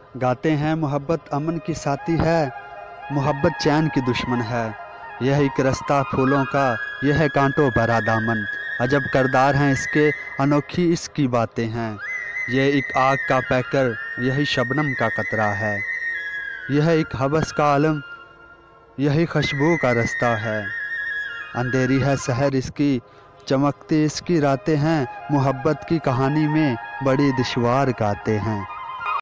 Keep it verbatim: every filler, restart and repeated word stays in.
गाते हैं मोहब्बत अमन की साथी है, मोहब्बत चैन की दुश्मन है। यह एक रास्ता फूलों का, यह है कांटों भरा दामन। अजब करदार हैं इसके, अनोखी इसकी बातें हैं। यह एक आग का पैकर, यही शबनम का कतरा है। यह एक हवस का आलम, यही खुशबू का रास्ता है। अंधेरी है शहर इसकी, चमकती इसकी रातें हैं। मोहब्बत की कहानी में बड़ी दुश्वार गाते हैं।